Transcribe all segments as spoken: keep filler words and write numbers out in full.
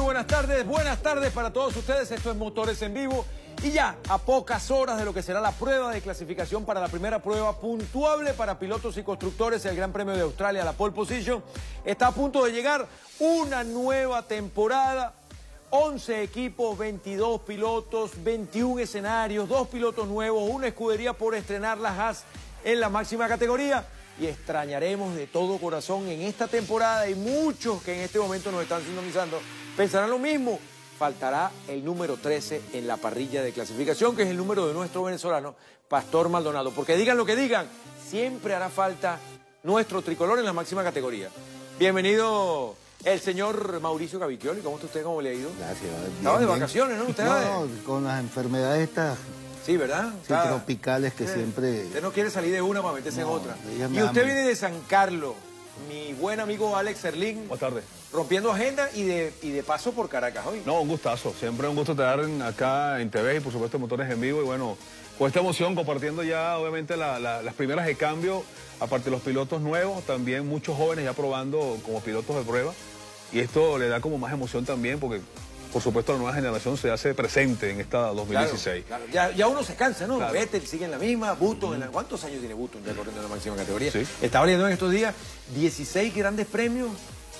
buenas tardes. Buenas tardes para todos ustedes. Esto es Motores en Vivo. Y ya a pocas horas de lo que será la prueba de clasificación para la primera prueba puntuable para pilotos y constructores, el Gran Premio de Australia, la pole position, está a punto de llegar una nueva temporada. once equipos, veintidós pilotos, veintiún escenarios, dos pilotos nuevos, una escudería por estrenar las Haas en la máxima categoría. Y extrañaremos de todo corazón en esta temporada, y muchos que en este momento nos están sintonizando pensarán lo mismo. Faltará el número trece en la parrilla de clasificación, que es el número de nuestro venezolano Pastor Maldonado. Porque digan lo que digan, siempre hará falta nuestro tricolor en la máxima categoría. Bienvenido el señor Mauricio Cavicchioli. ¿Cómo está usted? ¿Cómo le ha ido? Gracias. Estaba de vacaciones, ¿no? ¿Usted no, de... no, con las enfermedades estas... Sí, ¿verdad? Sí, Está... tropicales que sí. siempre... Usted no quiere salir de una para meterse no, en otra. Y usted hambre. viene de San Carlos. Mi buen amigo Alex Serlín. Buenas tardes. Rompiendo agenda y de, y de paso por Caracas hoy. No, un gustazo. Siempre un gusto estar en, acá en T V y por supuesto Motores en Vivo. Y bueno, con esta emoción compartiendo ya obviamente la, la, las primeras de cambio, aparte de los pilotos nuevos, también muchos jóvenes ya probando como pilotos de prueba. Y esto le da como más emoción también porque por supuesto la nueva generación se hace presente en esta dos mil dieciséis. Claro, claro. Ya, ya uno se cansa, ¿no? Claro. Vettel sigue en la misma, Button en la... ¿Cuántos años tiene Button ya corriendo en la máxima categoría? Sí. Estaba leyendo en estos días dieciséis grandes premios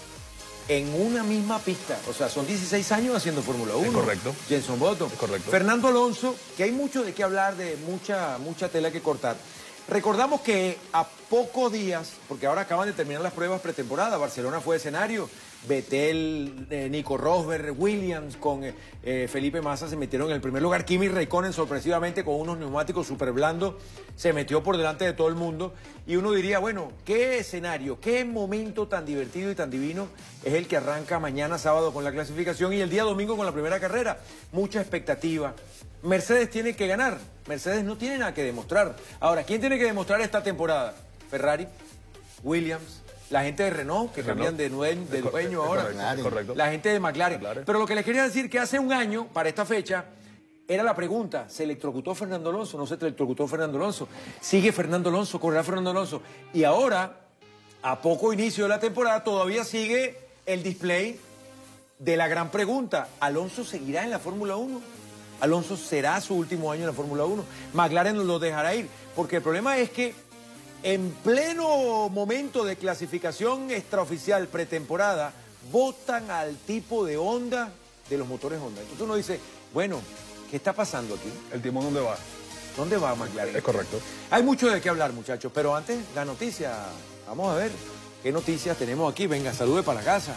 en una misma pista. O sea, son dieciséis años haciendo Fórmula uno. Es correcto. Jenson Button. Es correcto. Fernando Alonso, que hay mucho de qué hablar, de mucha, mucha tela que cortar. Recordamos que a pocos días, porque ahora acaban de terminar las pruebas pretemporada, Barcelona fue escenario, Vettel, eh, Nico Rosberg, Williams con eh, Felipe Massa se metieron en el primer lugar. Kimi Räikkönen sorpresivamente con unos neumáticos súper blandos se metió por delante de todo el mundo. Y uno diría, bueno, qué escenario, qué momento tan divertido y tan divino es el que arranca mañana sábado con la clasificación y el día domingo con la primera carrera. Mucha expectativa. Mercedes tiene que ganar. Mercedes no tiene nada que demostrar. Ahora, ¿quién tiene que demostrar esta temporada? Ferrari, Williams, la gente de Renault, que Renault. cambian de, dueño, de dueño ahora. Correcto, correcto. La gente de McLaren. McLaren. Pero lo que les quería decir que hace un año, para esta fecha, era la pregunta, ¿se electrocutó Fernando Alonso? ¿No se electrocutó Fernando Alonso? ¿Sigue Fernando Alonso? ¿Correrá Fernando Alonso? Y ahora, a poco inicio de la temporada, todavía sigue el display de la gran pregunta. ¿Alonso seguirá en la Fórmula uno? ¿Alonso será su último año en la Fórmula uno? ¿McLaren lo dejará ir? Porque el problema es que en pleno momento de clasificación extraoficial pretemporada, votan al tipo de Honda de los motores Honda. Entonces uno dice, bueno, ¿qué está pasando aquí? ¿El timón dónde va? ¿Dónde va McLaren? Es correcto. Hay mucho de qué hablar, muchachos, pero antes, la noticia. Vamos a ver qué noticias tenemos aquí. Venga, salude para la casa.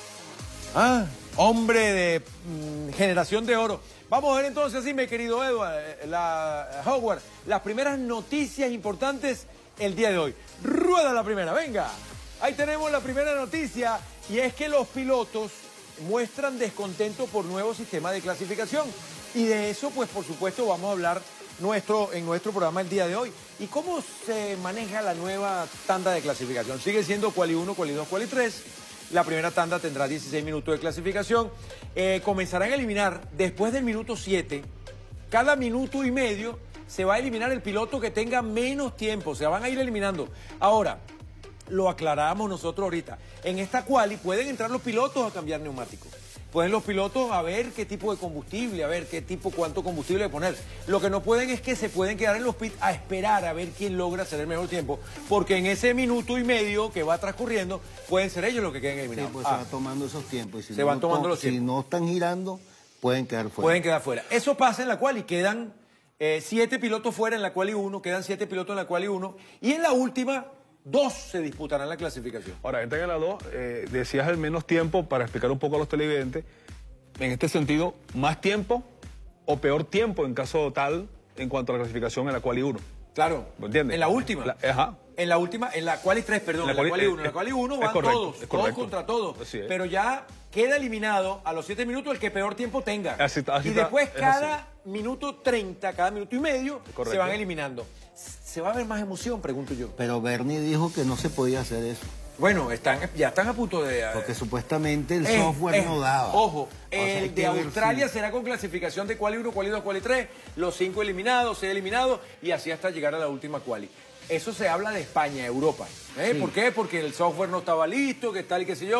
Ah, hombre de mm, generación de oro. Vamos a ver entonces, sí, mi querido Edward, la, Howard, las primeras noticias importantes el día de hoy. Rueda la primera, venga. Ahí tenemos la primera noticia y es que los pilotos muestran descontento por nuevo sistema de clasificación. Y de eso, pues, por supuesto, vamos a hablar nuestro, en nuestro programa el día de hoy. ¿Y cómo se maneja la nueva tanda de clasificación? Sigue siendo Quali uno, Quali dos, Quali tres. La primera tanda tendrá dieciséis minutos de clasificación. Eh, comenzarán a eliminar después del minuto siete. Cada minuto y medio se va a eliminar el piloto que tenga menos tiempo. Se van a ir eliminando. Ahora, lo aclaramos nosotros ahorita. En esta quali pueden entrar los pilotos a cambiar neumáticos. Pueden los pilotos a ver qué tipo de combustible, a ver qué tipo, cuánto combustible poner. Lo que no pueden es que se pueden quedar en los pits a esperar a ver quién logra hacer el mejor tiempo, porque en ese minuto y medio que va transcurriendo, pueden ser ellos los que queden eliminados. Sí, pues ah, se va tomando esos tiempos. Y si se no van tomando los Si tiempos. no están girando, pueden quedar fuera. Pueden quedar fuera. Eso pasa en la quali, quedan eh, siete pilotos fuera en la quali uno, quedan siete pilotos en la quali uno, y en la última, dos se disputarán la clasificación. Ahora, gente en la dos, eh, decías el menos tiempo para explicar un poco a los televidentes. En este sentido, ¿más tiempo o peor tiempo en caso tal en cuanto a la clasificación en la Quali uno? Claro. ¿Me entiendes? En la última. La, ajá. En la última, en la Quali tres, perdón, en la Quali uno. En la Quali uno van correcto, todos, es todos correcto. contra todos. Así es. Pero ya queda eliminado a los siete minutos el que peor tiempo tenga. Así está, así y está, después es cada así. minuto treinta, cada minuto y medio, Correcto. se van eliminando. ¿Se va a ver más emoción, pregunto yo? Pero Bernie dijo que no se podía hacer eso. Bueno, están, ya están a punto de... Porque supuestamente el Eh, software eh, no daba. Ojo, O sea, hay el que de ver Australia si- será con clasificación de Quali uno, Quali dos, Quali tres, los cinco eliminados, seis eliminados, y así hasta llegar a la última Quali. Eso se habla de España, Europa. ¿eh? Sí. ¿Por qué? Porque el software no estaba listo, que tal y qué sé yo.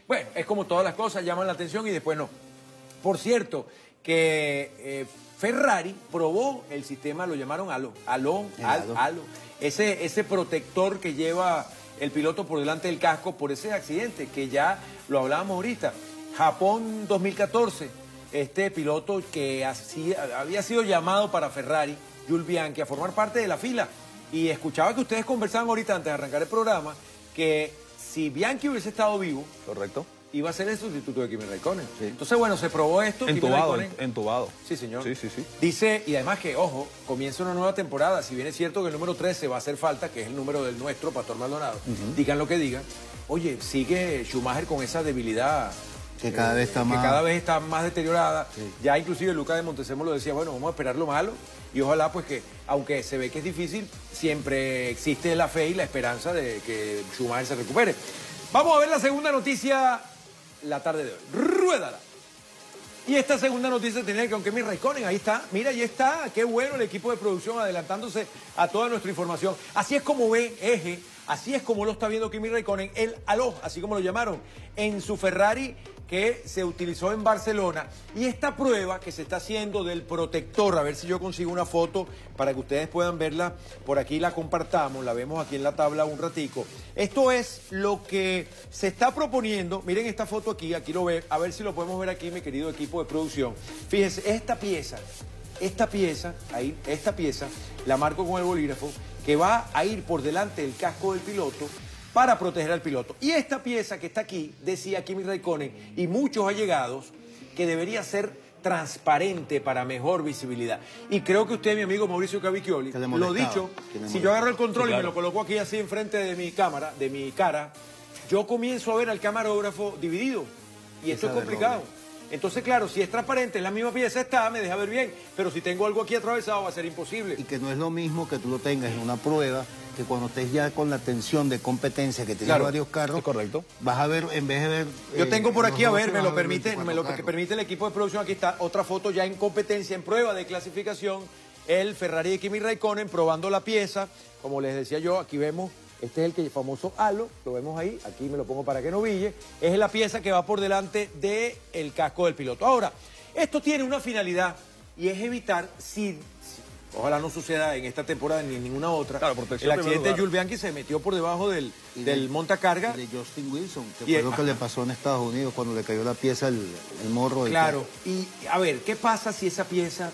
Bueno, es como todas las cosas, llaman la atención y después no. Por cierto, que eh, Ferrari probó el sistema, lo llamaron Halo, Halo, Halo, Halo. Ese, ese protector que lleva el piloto por delante del casco por ese accidente, que ya lo hablábamos ahorita. Japón dos mil catorce, este piloto que así, había sido llamado para Ferrari, Jules Bianchi, a formar parte de la fila. Y escuchaba que ustedes conversaban ahorita antes de arrancar el programa, que si Bianchi hubiese estado vivo, correcto, iba a ser el sustituto de Kimi Raikkonen. Sí. Entonces, bueno, se probó esto. Entubado, entubado. Sí, señor. Sí, sí, sí. Dice, y además que, ojo, comienza una nueva temporada. Si bien es cierto que el número trece va a hacer falta, que es el número del nuestro, Pastor Maldonado, uh-huh. digan lo que digan. Oye, sigue Schumacher con esa debilidad. Que cada eh, vez está que más... cada vez está más deteriorada. Sí. Ya inclusive Lucas de Montezemo lo decía, bueno, vamos a esperar lo malo. Y ojalá, pues que, aunque se ve que es difícil, siempre existe la fe y la esperanza de que Schumacher se recupere. Vamos a ver la segunda noticia la tarde de hoy. Ruédala. Y esta segunda noticia tenía que, aunque mi Raikkonen, ahí está, mira, ahí está, qué bueno el equipo de producción adelantándose a toda nuestra información. Así es como ve Eje, así es como lo está viendo Kimi Raikkonen, el Halo, así como lo llamaron, en su Ferrari que se utilizó en Barcelona. Y esta prueba que se está haciendo del protector, a ver si yo consigo una foto para que ustedes puedan verla, por aquí la compartamos, la vemos aquí en la tabla un ratico. Esto es lo que se está proponiendo, miren esta foto aquí, aquí lo ve, a ver si lo podemos ver aquí, mi querido equipo de producción. Fíjense, esta pieza, esta pieza, ahí, esta pieza, la marco con el bolígrafo, que va a ir por delante del casco del piloto, para proteger al piloto. Y esta pieza que está aquí, decía Kimi Raikkonen y muchos allegados, que debería ser transparente para mejor visibilidad. Y creo que usted, mi amigo Mauricio Cavicchioli, lo dicho, si yo agarro el control sí, claro. y me lo coloco aquí así enfrente de mi cámara, de mi cara, yo comienzo a ver al camarógrafo dividido. Y esto es complicado. Entonces, claro, si es transparente, en la misma pieza está, me deja ver bien. Pero si tengo algo aquí atravesado, va a ser imposible. Y que no es lo mismo que tú lo tengas en una prueba, que cuando estés ya con la tensión de competencia que tiene claro, varios carros, es correcto. Vas a ver, en vez de ver... Yo eh, tengo por aquí, a ver, me lo ver permite, me lo que permite el equipo de producción, aquí está otra foto ya en competencia, en prueba de clasificación, el Ferrari de Kimi Raikkonen probando la pieza, como les decía yo, aquí vemos, este es el que, famoso Halo, lo vemos ahí, aquí me lo pongo para que no brille, es la pieza que va por delante del casco del piloto. Ahora, esto tiene una finalidad y es evitar, si... Ojalá no suceda en esta temporada ni en ninguna otra. Claro, el accidente de Jules Bianchi se metió por debajo del, de, del montacarga. Y de Justin Wilson, que y fue el, lo que ajá. le pasó en Estados Unidos cuando le cayó la pieza, el, el morro. Del claro, carro. Y a ver, ¿qué pasa si esa pieza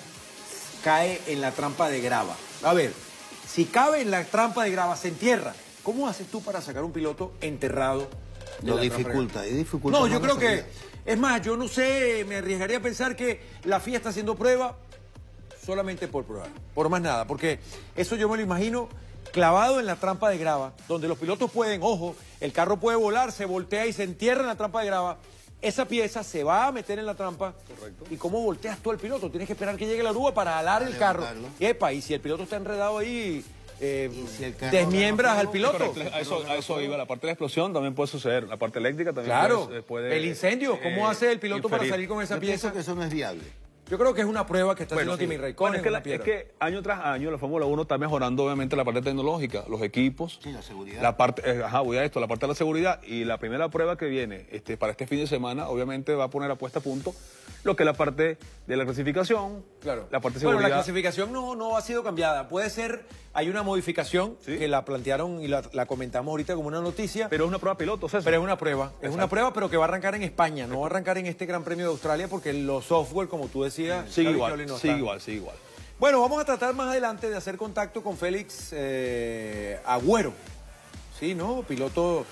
cae en la trampa de grava? A ver, si cabe en la trampa de grava, se entierra. ¿Cómo haces tú para sacar un piloto enterrado? Lo dificulta, y dificulta. No, yo creo que, es más, yo no sé, me arriesgaría a pensar que la F I A está haciendo prueba solamente por probar, por más nada, porque eso yo me lo imagino clavado en la trampa de grava, donde los pilotos pueden, ojo, el carro puede volar, se voltea y se entierra en la trampa de grava, esa pieza se va a meter en la trampa. Correcto. ¿Y cómo volteas tú al piloto? Tienes que esperar que llegue la grúa para alar el carro. Y, epa, y si el piloto está enredado ahí, eh, si el desmiembras al piloto. A eso, a eso iba, la parte de la explosión también puede suceder, la parte eléctrica también claro, puede, puede... el incendio, ¿cómo eh, hace el piloto inferir. para salir con esa Yo pieza? Pienso que eso no es viable. Yo creo que es una prueba que está bueno, haciendo sí. Kimi Raikkonen. Bueno, es, que la, es que año tras año la Fórmula uno está mejorando obviamente la parte tecnológica, los equipos. Sí, la seguridad. La parte, eh, ajá, voy a esto, la parte de la seguridad. Y la primera prueba que viene este, para este fin de semana, obviamente va a poner a puesta a punto lo que es la parte de la clasificación, claro. la parte de seguridad. Bueno, la clasificación no, no ha sido cambiada. Puede ser, hay una modificación ¿sí? que la plantearon y la, la comentamos ahorita como una noticia. Pero es una prueba piloto, César. Pero es una prueba. Exacto. Es una prueba, pero que va a arrancar en España. No va a arrancar en este Gran Premio de Australia porque los software, como tú decías... Sigue igual, no sigue igual, sigue igual. Bueno, vamos a tratar más adelante de hacer contacto con Félix eh, Agüero. Sí, ¿no? Piloto,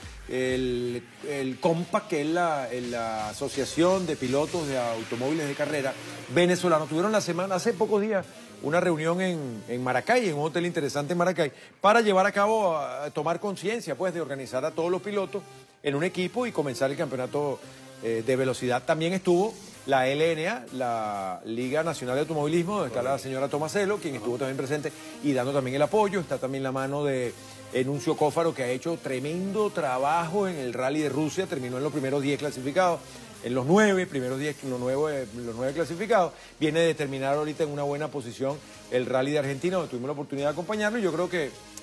el, el COMPA, que es la, la Asociación de Pilotos de Automóviles de Carrera venezolanos. Tuvieron la semana, hace pocos días, una reunión en, en Maracay, en un hotel interesante en Maracay, para llevar a cabo, a, a tomar conciencia, pues, de organizar a todos los pilotos en un equipo y comenzar el campeonato eh, de velocidad. También estuvo la L N A, la Liga Nacional de Automovilismo, donde está la señora Tomaselo, quien estuvo también presente y dando también el apoyo. Está también la mano de Enuncio Cófaro, que ha hecho tremendo trabajo en el Rally de Rusia, terminó en los primeros diez clasificados, en los nueve, primeros diez, los nueve, los nueve clasificados. Viene de terminar ahorita en una buena posición el Rally de Argentina, donde tuvimos la oportunidad de acompañarlo, y yo creo que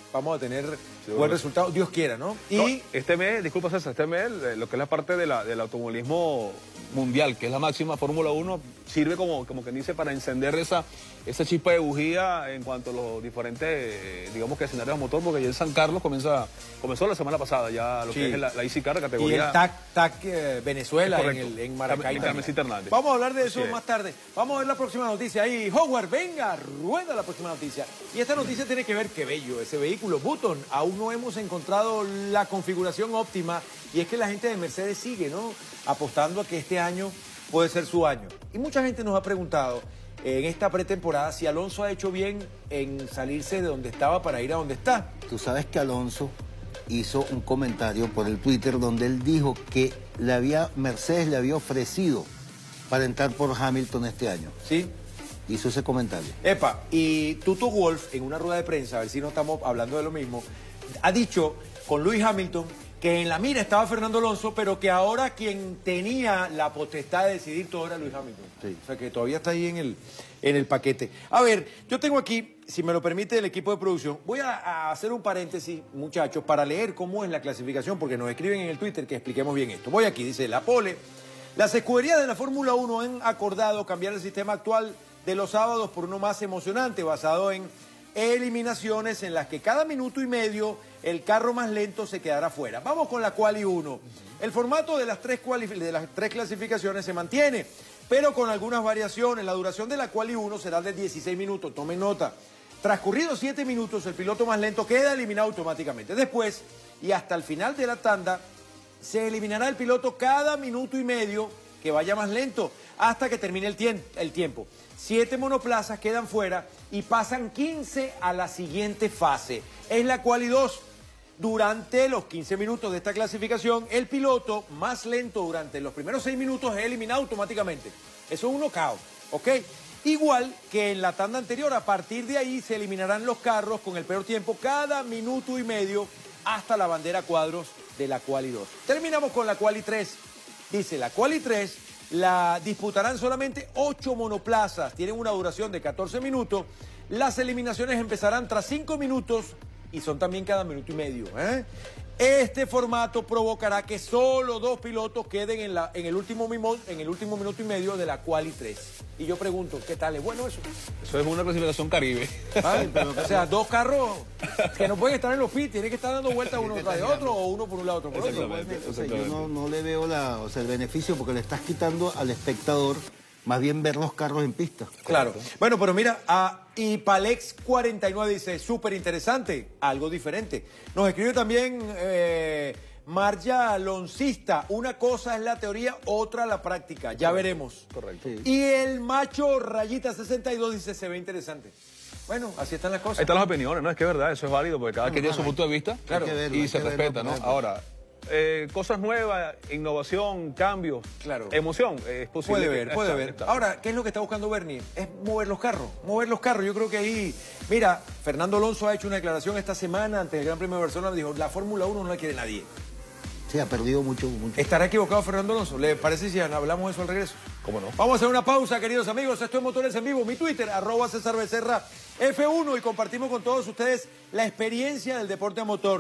vamos a tener sí, buen bueno. resultado, Dios quiera, ¿no? Y No, este mes, disculpa César, este mes, eh, lo que es la parte de la, del automovilismo mundial, que es la máxima Fórmula uno, sirve como, como quien dice para encender esa, esa chispa de bujía en cuanto a los diferentes, eh, digamos que escenarios de motor, porque ya en San Carlos comienza, comenzó la semana pasada ya lo Sí. que es la, la IndyCar Y categoría. el TAC, TAC eh, Venezuela en, Correcto. el, en Maracay. En también. Carmencita Hernández. Vamos a hablar de eso Así es. más tarde. Vamos a ver la próxima noticia ahí. Howard, venga, rueda la próxima noticia. Y esta noticia tiene que ver, qué bello, ese vehículo Button. Aún no hemos encontrado la configuración óptima y es que la gente de Mercedes sigue, ¿no? Apostando a que este año puede ser su año. Y mucha gente nos ha preguntado en esta pretemporada si Alonso ha hecho bien en salirse de donde estaba para ir a donde está. Tú sabes que Alonso hizo un comentario por el Twitter donde él dijo que le había, Mercedes le había ofrecido para entrar por Hamilton este año. ¿Sí? Hizo ese comentario. Epa, y Toto Wolff, en una rueda de prensa, a ver si no estamos hablando de lo mismo, ha dicho con Lewis Hamilton que en la mira estaba Fernando Alonso, pero que ahora quien tenía la potestad de decidir todo era Lewis Hamilton. Sí. O sea que todavía está ahí en el, en el paquete. A ver, yo tengo aquí, si me lo permite el equipo de producción, voy a, a hacer un paréntesis, muchachos, para leer cómo es la clasificación, porque nos escriben en el Twitter que expliquemos bien esto. Voy aquí, dice la pole. Las escuderías de la Fórmula uno han acordado cambiar el sistema actual de los sábados por uno más emocionante, basado en eliminaciones en las que cada minuto y medio el carro más lento se quedará fuera. Vamos con la Quali uno. El formato de las tres, de las tres clasificaciones se mantiene, pero con algunas variaciones. La duración de la Quali uno será de dieciséis minutos, tomen nota. Transcurridos siete minutos, el piloto más lento queda eliminado automáticamente. Después, y hasta el final de la tanda, se eliminará el piloto cada minuto y medio que vaya más lento hasta que termine el, tiem- el tiempo. Siete monoplazas quedan fuera y pasan quince a la siguiente fase. Es la Quali dos. Durante los quince minutos de esta clasificación, el piloto más lento durante los primeros seis minutos es eliminado automáticamente. Eso es un knockout, ¿ok? Igual que en la tanda anterior, a partir de ahí se eliminarán los carros con el peor tiempo cada minuto y medio hasta la bandera cuadros de la Quali dos. Terminamos con la Quali tres. Dice, la Quali tres la disputarán solamente ocho monoplazas. Tienen una duración de catorce minutos. Las eliminaciones empezarán tras cinco minutos y son también cada minuto y medio, ¿eh? Este formato provocará que solo dos pilotos queden en, la, en, el último, en el último minuto y medio de la Quali tres. Y yo pregunto, ¿qué tal? ¿Es bueno eso? Eso es una clasificación Caribe. Ay, pero, o sea, dos carros que no pueden estar en los pits, tienen que estar dando vueltas uno tras de otro o uno por un lado, otro por otro. Exactamente. O sea, yo no, no le veo la, o sea, el beneficio porque le estás quitando al espectador más bien ver los carros en pista. Claro. Bueno, pero mira, a Ipalex cuarenta y nueve dice, súper interesante, algo diferente. Nos escribe también eh, Marja Loncista, una cosa es la teoría, otra la práctica, ya veremos. Correcto. Sí. Y el macho Rayita sesenta y dos dice, se ve interesante. Bueno, así están las cosas. Ahí están las opiniones, ¿no? Es que es verdad, eso es válido, porque cada quien tiene su punto de vista Claro. Hay que verlo, y hay se que verlo, respeta, ¿no? por ejemplo. Ahora, eh, cosas nuevas, innovación, cambios, Claro. emoción, eh, es posible. Puede que- ver, puede está, ver. está. Ahora, ¿qué es lo que está buscando Bernie? Es mover los carros, mover los carros. Yo creo que ahí, mira, Fernando Alonso ha hecho una declaración esta semana ante el Gran Premio de Barcelona, dijo, la Fórmula uno no la quiere nadie. Sí, ha perdido mucho, mucho. ¿Estará equivocado Fernando Alonso? ¿Le parece si hablamos de eso al regreso? ¿Cómo no? Vamos a hacer una pausa, queridos amigos. Esto es Motores en Vivo. Mi Twitter, arroba César Becerra F uno, y compartimos con todos ustedes la experiencia del deporte a motor.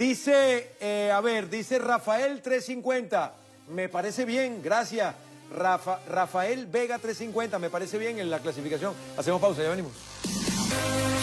Dice, eh, a ver, dice Rafael trescientos cincuenta. Me parece bien, gracias. Rafa, Rafael Vega trescientos cincuenta, me parece bien en la clasificación. Hacemos pausa, ya venimos.